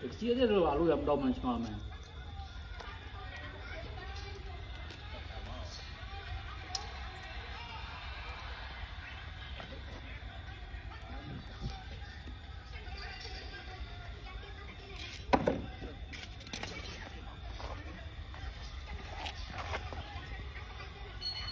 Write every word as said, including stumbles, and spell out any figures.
chia thế rồi bảo lui hợp đồng này cho mày